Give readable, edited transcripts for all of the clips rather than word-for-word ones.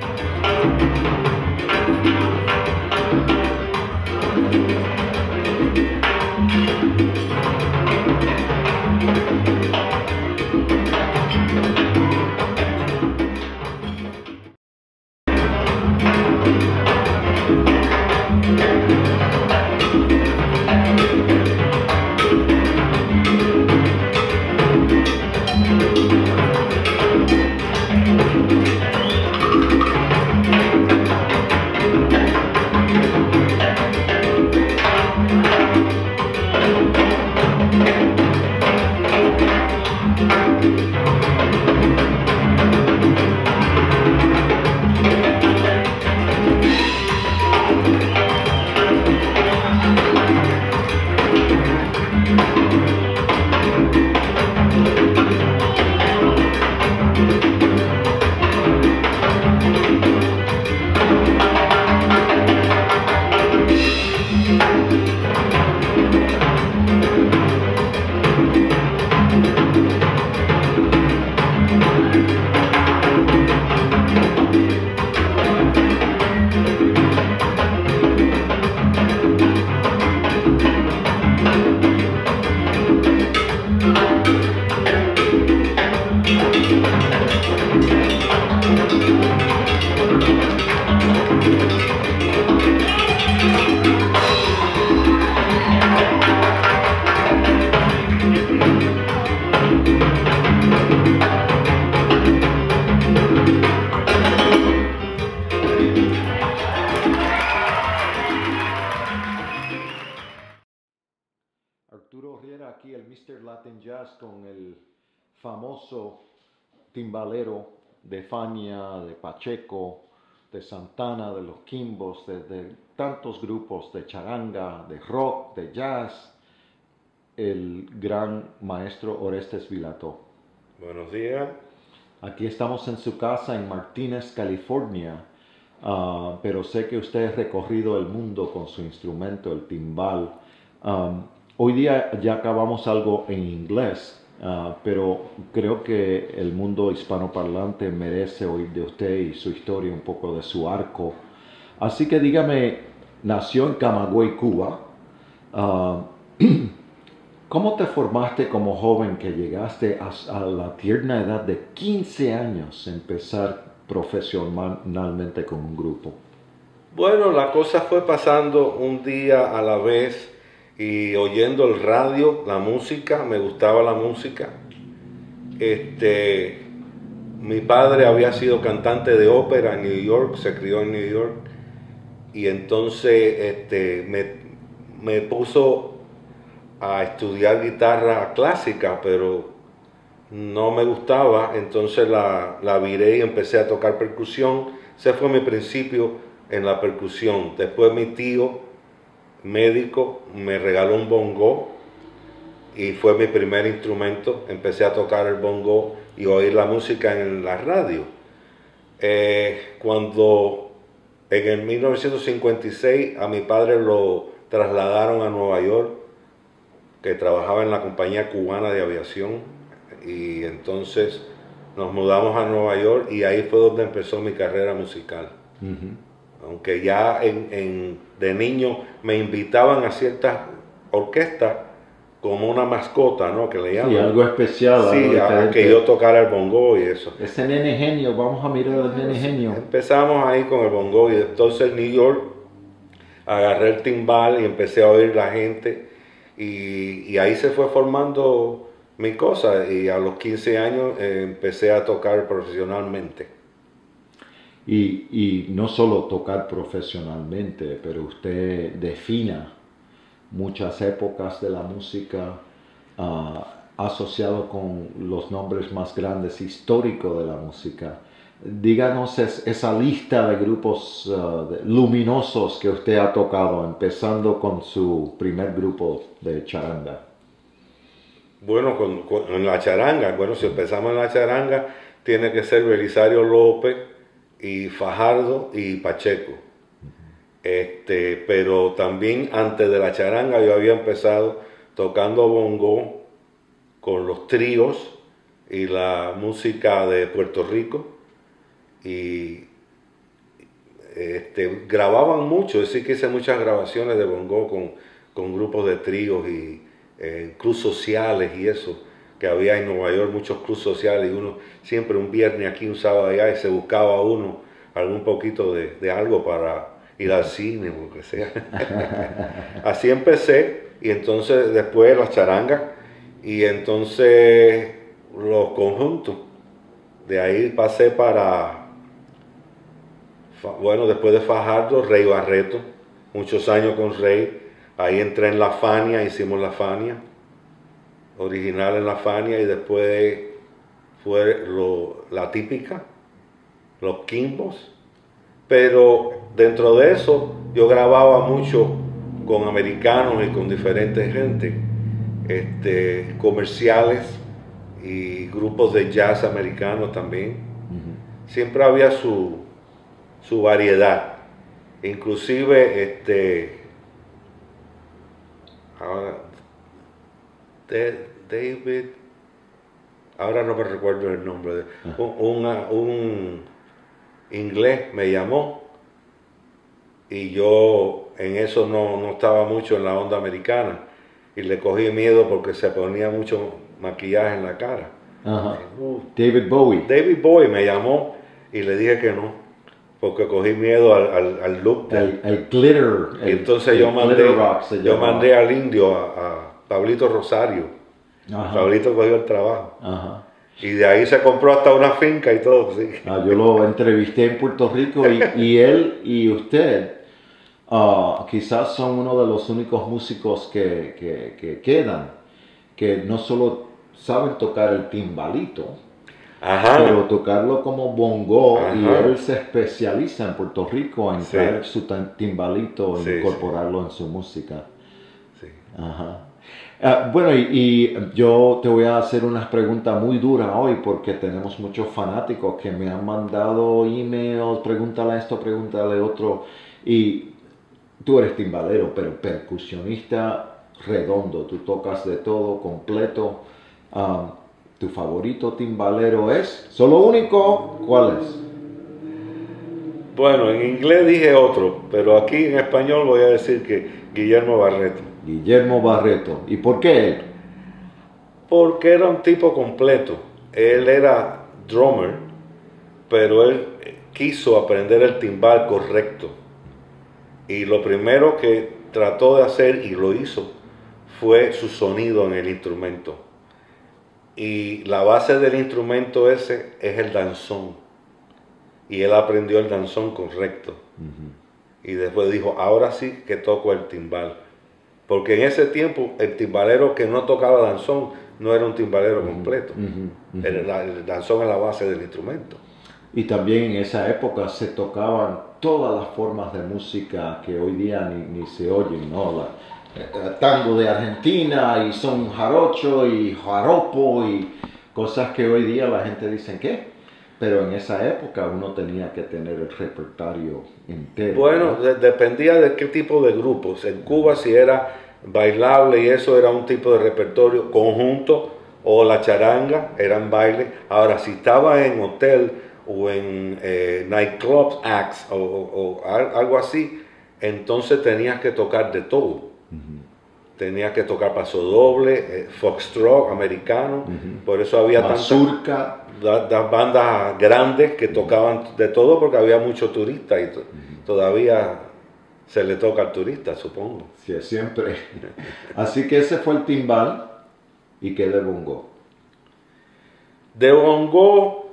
Arturo Riera aquí, el Mr. Latin Jazz, con el famoso timbalero de Fania, de Pacheco, de Santana, de los Quimbos, de tantos grupos de charanga, de rock, de jazz, el gran maestro Orestes Vilató. Buenos días. Aquí estamos en su casa en Martínez, California, pero sé que usted ha recorrido el mundo con su instrumento, el timbal. Hoy día ya acabamos algo en inglés, pero creo que el mundo hispanoparlante merece oír de usted y su historia, un poco de su arco. Así que dígame, nació en Camagüey, Cuba. ¿Cómo te formaste como joven que llegaste a la tierna edad de 15 años a empezar profesionalmente con un grupo? Bueno, la cosa fue pasando un día a la vez y oyendo el radio, la música, me gustaba la música. Mi padre había sido cantante de ópera en New York, se crió en New York, y entonces me puso a estudiar guitarra clásica, pero no me gustaba, entonces la viré y empecé a tocar percusión. Ese fue mi principio en la percusión. Después mi tío, médico, me regaló un bongo y fue mi primer instrumento. Empecé a tocar el bongo y oír la música en la radio. Cuando en el 1956 a mi padre lo trasladaron a Nueva York, que trabajaba en la compañía cubana de aviación, y entonces nos mudamos a Nueva York y ahí fue donde empezó mi carrera musical. Aunque ya de niño me invitaban a ciertas orquestas como una mascota, ¿no? Que le llaman. Sí, algo especial. Sí, a que yo tocara el bongo y eso. Ese nene genio, vamos a mirar al nene genio. Empezamos ahí con el bongo y entonces en New York agarré el timbal y empecé a oír la gente y ahí se fue formando mi cosa y a los 15 años empecé a tocar profesionalmente. Y no solo tocar profesionalmente, pero usted defina muchas épocas de la música asociado con los nombres más grandes históricos de la música. Díganos esa lista de grupos luminosos que usted ha tocado, empezando con su primer grupo de charanga. Bueno, en la charanga, bueno, si empezamos en la charanga, tiene que ser Belisario López y Fajardo y Pacheco. Pero también antes de la charanga yo había empezado tocando bongo con los tríos y la música de Puerto Rico, y grababan mucho, es decir, que hice muchas grabaciones de bongo con grupos de tríos y clubes sociales y eso, que había en Nueva York muchos clubes sociales y uno siempre un viernes aquí, un sábado allá y se buscaba uno algún poquito de algo para ir al cine o lo que sea. Así empecé y entonces después las charangas y entonces los conjuntos. De ahí pasé para, bueno, después de Fajardo, Rey Barreto, muchos años con Rey. Ahí entré en la Fania, hicimos la Fania, original en la Fania, y después fue la típica, los Kimbos. Pero dentro de eso yo grababa mucho con americanos y con diferentes gente, comerciales y grupos de jazz americanos también. Siempre había su variedad. Inclusive, ahora, David, ahora no me recuerdo el nombre, un inglés me llamó y yo en eso no estaba mucho en la onda americana y le cogí miedo porque se ponía mucho maquillaje en la cara. Ajá. David Bowie. David Bowie me llamó y le dije que no, porque cogí miedo al look. El glitter. Y entonces yo mandé al indio, a Pablito Rosario. Ajá. Pablito cogió el trabajo. Ajá. Y de ahí se compró hasta una finca y todo. Sí. Yo lo entrevisté en Puerto Rico y él y usted quizás son uno de los únicos músicos que quedan, que no solo saben tocar el timbalito, ajá, pero tocarlo como bongo, ajá, y él se especializa en Puerto Rico en traer su timbalito e incorporarlo en su música. Sí. Ajá. Bueno, y yo te voy a hacer unas preguntas muy duras hoy porque tenemos muchos fanáticos que me han mandado emails, pregúntale esto, pregúntale otro, y tú eres timbalero, pero percusionista redondo, tú tocas de todo, completo. ¿Tu favorito timbalero es? ¿Solo único? ¿Cuál es? Bueno, en inglés dije otro, pero aquí en español voy a decir que Guillermo Barreto. Guillermo Barreto. ¿Y por qué él? Porque era un tipo completo. Él era drummer, pero él quiso aprender el timbal correcto. Y lo primero que trató de hacer, y lo hizo, fue su sonido en el instrumento. Y la base del instrumento ese es el danzón. Y él aprendió el danzón correcto. Y después dijo, ahora sí que toco el timbal. Porque en ese tiempo el timbalero que no tocaba danzón no era un timbalero completo. El danzón es la base del instrumento. Y también en esa época se tocaban todas las formas de música que hoy día ni se oyen, ¿no? Tango de Argentina y son jarocho y jaropo y cosas que hoy día la gente dice ¿qué? Pero en esa época uno tenía que tener el repertorio entero. Bueno, ¿no? Dependía de qué tipo de grupos. En Cuba si era bailable y eso era un tipo de repertorio conjunto, o la charanga eran bailes. Ahora si estaba en hotel o en nightclubs acts o algo así, entonces tenías que tocar de todo. Tenías que tocar pasodoble, foxtrot americano, por eso había mazurca, tantas bandas grandes que tocaban de todo porque había muchos turistas y todavía se le toca al turista, supongo. Sí, siempre. Así que ese fue el timbal. ¿Y qué de bongo? De bongo,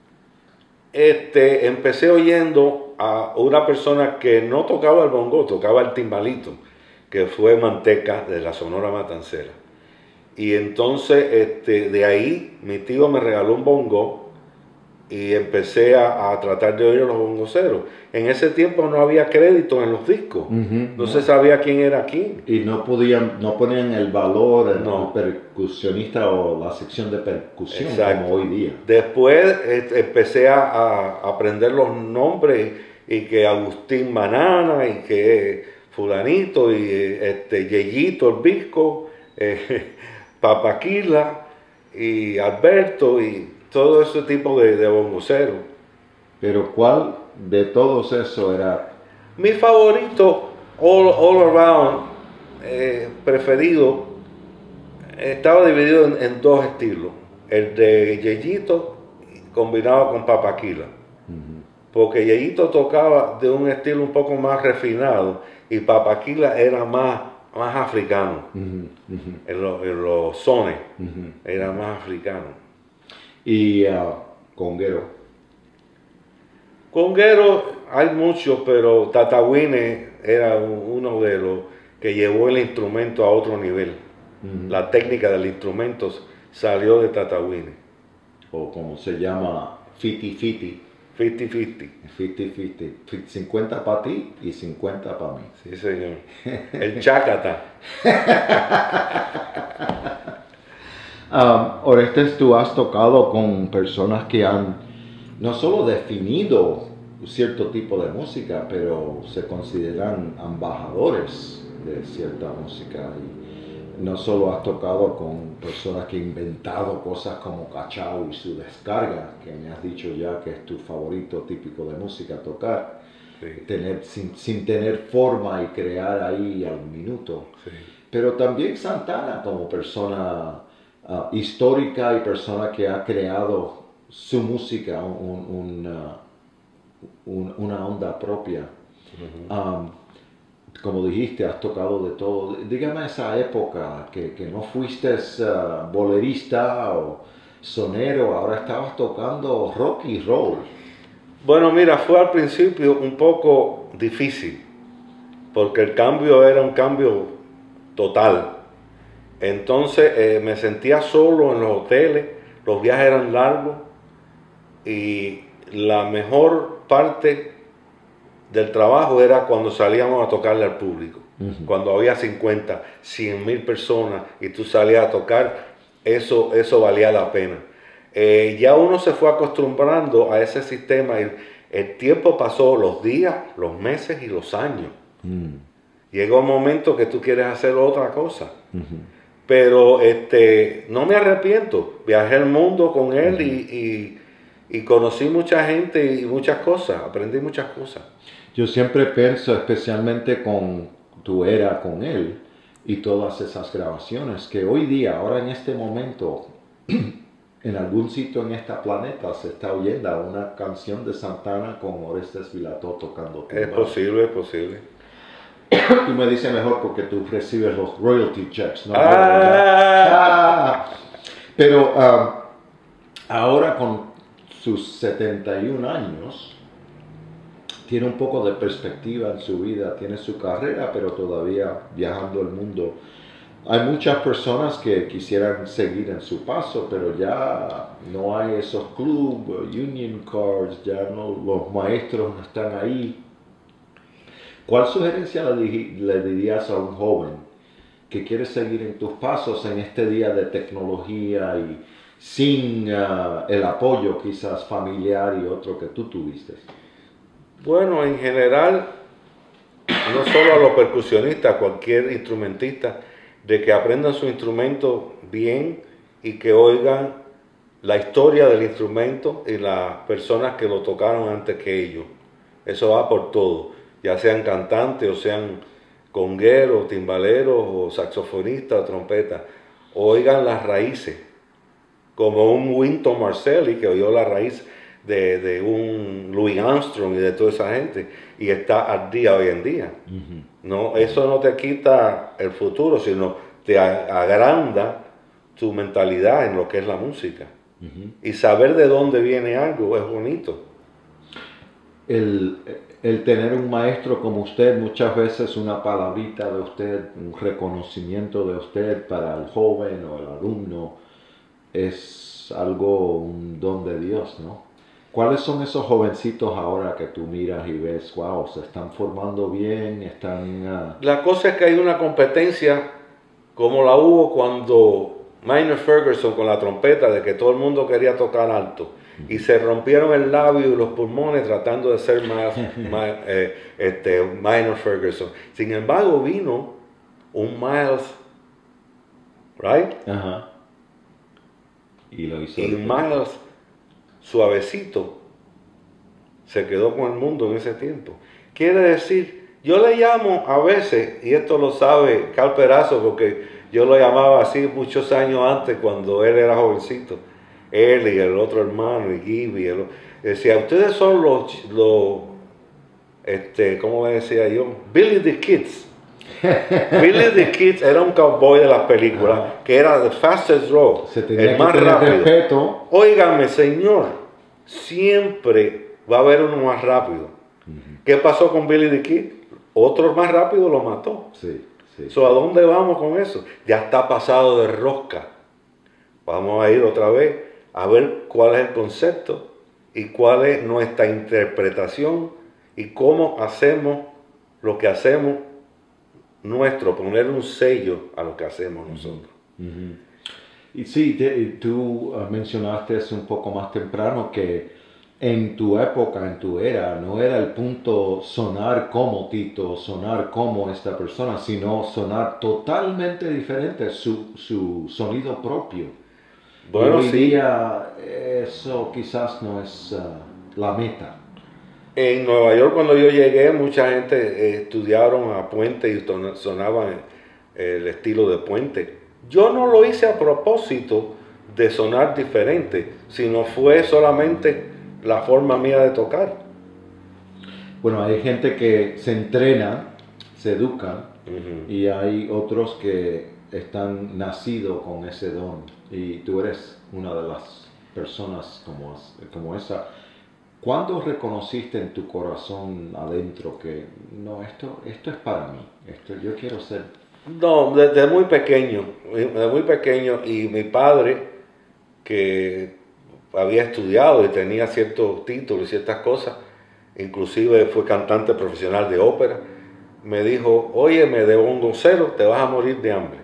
empecé oyendo a una persona que no tocaba el bongo, tocaba el timbalito, que fue Manteca de la Sonora Matancera. Y entonces de ahí mi tío me regaló un bongo y empecé a tratar de oír a los bongoceros. En ese tiempo no había crédito en los discos, no se sabía quién era quién. Y no ponían el valor en el percusionista o la sección de percusión. Exacto. Como hoy día. Después empecé a aprender los nombres y que Agustín Manana y que fulanito y Yeyito el Visco, Papaquila y Alberto y todo ese tipo de bongoceros. Pero ¿cuál de todos eso era... Mi favorito, all around, preferido, estaba dividido en dos estilos. El de Yeyito combinado con Papaquila. Porque Yeyito tocaba de un estilo un poco más refinado y Papaquila era más africano. En los sones era más africano. Y conguero. Conguero hay muchos, pero Tatawine era uno de los que llevó el instrumento a otro nivel. La técnica del instrumento salió de Tatawine. O como se llama, fiti-fiti. 50-50. 50-50. 50 para ti y 50 para mí. Sí, señor. El chácata. Orestes, tú has tocado con personas que han no solo definido un cierto tipo de música, pero se consideran embajadores de cierta música. Y no solo has tocado con personas que han inventado cosas como Cachao y su descarga, que me has dicho ya que es tu favorito típico de música tocar, sí. sin tener forma y crear ahí al minuto. Sí. Pero también Santana como persona histórica y persona que ha creado su música, una onda propia. Como dijiste, has tocado de todo. Dígame esa época, que no fuiste bolerista o sonero, ahora estabas tocando rock y roll. Bueno, mira, fue al principio un poco difícil, porque el cambio era un cambio total. Entonces me sentía solo en los hoteles, los viajes eran largos y la mejor parte del trabajo era cuando salíamos a tocarle al público. Cuando había 50, 100 mil personas y tú salías a tocar, eso valía la pena. Ya uno se fue acostumbrando a ese sistema y el tiempo pasó, los días, los meses y los años. Llegó un momento que tú quieres hacer otra cosa. Pero no me arrepiento. Viajé el mundo con él y conocí mucha gente y muchas cosas. Aprendí muchas cosas. Yo siempre pienso, especialmente con tu era con él y todas esas grabaciones, que hoy día, ahora en este momento, en algún sitio en este planeta se está oyendo una canción de Santana con Orestes Vilató tocando timbal. Es posible, es posible. Tú me dices mejor porque tú recibes los royalty checks, ¿no? Pero ahora con sus 71 años, tiene un poco de perspectiva en su vida, tiene su carrera, pero todavía viajando el mundo. Hay muchas personas que quisieran seguir en su paso, pero ya no hay esos clubes, union cards, ya no, los maestros no están ahí. ¿Cuál sugerencia le dirías a un joven que quiere seguir en tus pasos en este día de tecnología y sin el apoyo quizás familiar y otro que tú tuviste? Bueno, en general, no solo a los percusionistas, a cualquier instrumentista, de que aprendan su instrumento bien y que oigan la historia del instrumento y las personas que lo tocaron antes que ellos. Eso va por todo, ya sean cantantes o sean congueros, timbaleros o saxofonistas o trompetas. Oigan las raíces, como un Wynton Marsalis que oyó la raíz de un Louis Armstrong y de toda esa gente y está al día hoy en día. No, eso no te quita el futuro, sino te agranda tu mentalidad en lo que es la música. Y saber de dónde viene algo es bonito. El tener un maestro como usted, muchas veces una palabrita de usted, un reconocimiento de usted para el joven o el alumno, es algo, un don de Dios, ¿no? ¿Cuáles son esos jovencitos ahora que tú miras y ves, wow, se están formando bien, están... La cosa es que hay una competencia como la hubo cuando Maynard Ferguson con la trompeta, de que todo el mundo quería tocar alto y se rompieron el labio y los pulmones tratando de ser Maynard Ferguson. Sin embargo, vino un Miles, right? Y lo hizo. Y Miles, suavecito, se quedó con el mundo en ese tiempo. Quiere decir, yo le llamo a veces, y esto lo sabe Carl Perazo, porque yo lo llamaba así muchos años antes cuando él era jovencito, él y el otro hermano, y Gibby, decía, ustedes son ¿cómo le decía yo? Billy the Kids. Billy the Kids era un cowboy de las películas, que era the fastest road, Se tenía el más que tener rápido. respeto. Óigame, señor, siempre va a haber uno más rápido. ¿Qué pasó con Billy the Kid? Otro más rápido lo mató. Sí, sí. ¿A dónde vamos con eso? Ya está pasado de rosca. Vamos a ir otra vez a ver cuál es el concepto y cuál es nuestra interpretación y cómo hacemos lo que hacemos nuestro, poner un sello a lo que hacemos nosotros. Y sí, tú mencionaste un poco más temprano que en tu época, en tu era, no era el punto sonar como Tito, sonar como esta persona, sino sonar totalmente diferente, su sonido propio. Bueno, y hoy sí. día eso quizás no es la meta. En Nueva York cuando yo llegué, mucha gente estudiaron a Puente y sonaban el estilo de Puente. Yo no lo hice a propósito de sonar diferente, sino fue solamente la forma mía de tocar. Bueno, hay gente que se entrena, se educan, y hay otros que están nacidos con ese don. Y tú eres una de las personas como esa. ¿Cuándo reconociste en tu corazón adentro que no, esto es para mí, yo quiero ser? No, desde muy pequeño, y mi padre, que había estudiado y tenía ciertos títulos y ciertas cosas, inclusive fue cantante profesional de ópera, me dijo, óyeme, de bongocero te vas a morir de hambre.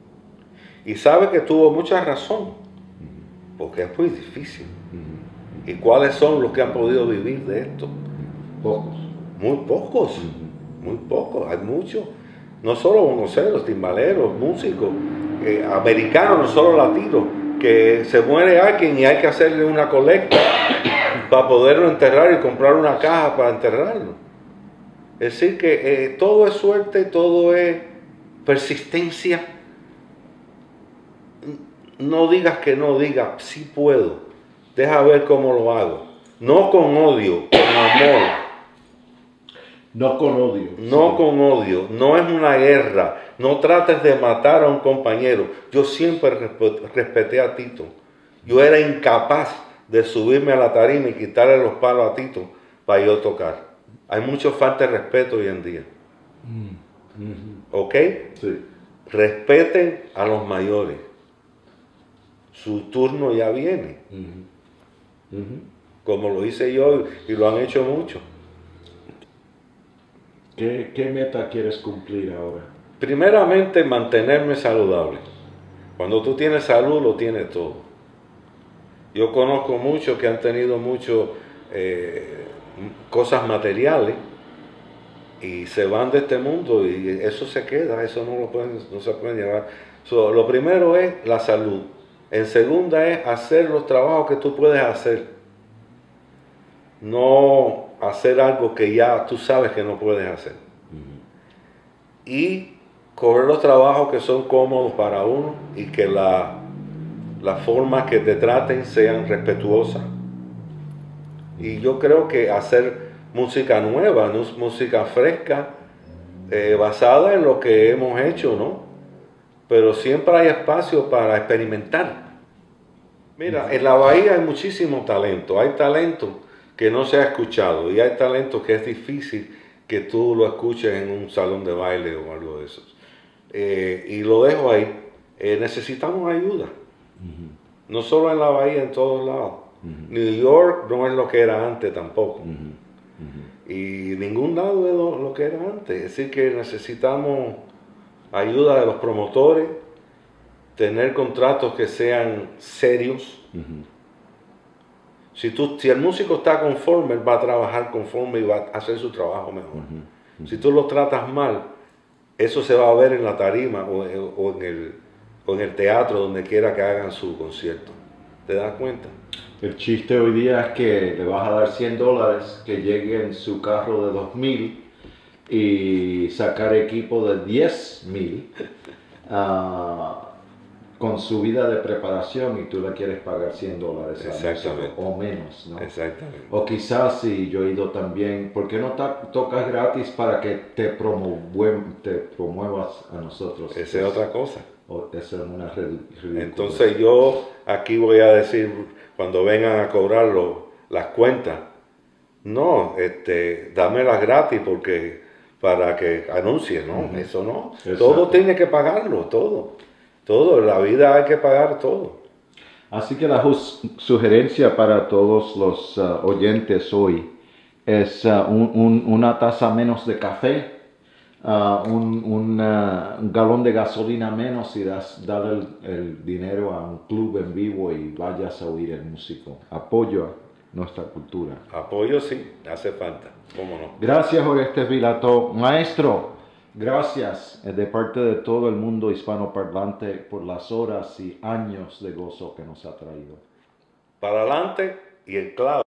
Y sabe que tuvo mucha razón, porque es muy difícil. ¿Y cuáles son los que han podido vivir de esto? Pocos. Muy pocos, muy pocos, hay muchos. No solo bongoceros, timbaleros, músicos, americanos, no solo latinos, que se muere alguien y hay que hacerle una colecta para poderlo enterrar y comprar una caja para enterrarlo. Es decir que todo es suerte, todo es persistencia. No digas que no, digas, sí puedo, deja ver cómo lo hago. No con odio, con amor. No con odio. No sí. con odio, no es una guerra, no trates de matar a un compañero. Yo siempre respeté a Tito. Yo era incapaz de subirme a la tarima y quitarle los palos a Tito para yo tocar. Hay mucha falta de respeto hoy en día. ¿Ok? Sí. Respeten a los mayores. Su turno ya viene. Como lo hice yo y lo han hecho muchos. ¿Qué meta quieres cumplir ahora? Primeramente, mantenerme saludable. Cuando tú tienes salud, lo tienes todo. Yo conozco muchos que han tenido muchas cosas materiales y se van de este mundo y eso se queda, eso no se puede llevar. Lo primero es la salud. En segunda es hacer los trabajos que tú puedes hacer. No hacer algo que ya tú sabes que no puedes hacer. Y coger los trabajos que son cómodos para uno y que las formas que te traten sean respetuosas. Y yo creo que hacer música nueva, ¿no? Música fresca, basada en lo que hemos hecho, ¿no? Pero siempre hay espacio para experimentar. Mira, en la Bahía hay muchísimo talento. Hay talento que no se ha escuchado y hay talento que es difícil que tú lo escuches en un salón de baile o algo de eso. Y lo dejo ahí. Necesitamos ayuda. No solo en la Bahía, en todos lados. New York no es lo que era antes tampoco. Y ningún lado es lo que era antes. Es decir que necesitamos ayuda de los promotores, tener contratos que sean serios. Si el músico está conforme, él va a trabajar conforme y va a hacer su trabajo mejor. Si tú lo tratas mal, eso se va a ver en la tarima o en el teatro, donde quiera que hagan su concierto. ¿Te das cuenta? El chiste hoy día es que le vas a dar $100 que llegue en su carro de 2,000 y sacar equipo de 10,000 con su vida de preparación y tú le quieres pagar $100 al músico o menos, ¿no? Exactamente. O quizás si yo he ido también, ¿por qué no tocas gratis para que te promuevas a nosotros? Esa es otra cosa. Eso es una ridícula. Entonces yo aquí voy a decir, cuando vengan a cobrar las cuentas, no, dámelas gratis porque para que anuncie, ¿no? Eso no. Exacto. Todo tiene que pagarlo, todo. Todo, en la vida hay que pagar todo. Así que la sugerencia para todos los oyentes hoy es una taza menos de café, un galón de gasolina menos y dar el dinero a un club en vivo y vayas a oír el músico. Apoyo a nuestra cultura. Apoyo sí, hace falta, cómo no. Gracias, Oreste Vilato. Maestro, gracias de parte de todo el mundo hispanoparlante por las horas y años de gozo que nos ha traído. Para adelante y el clavo.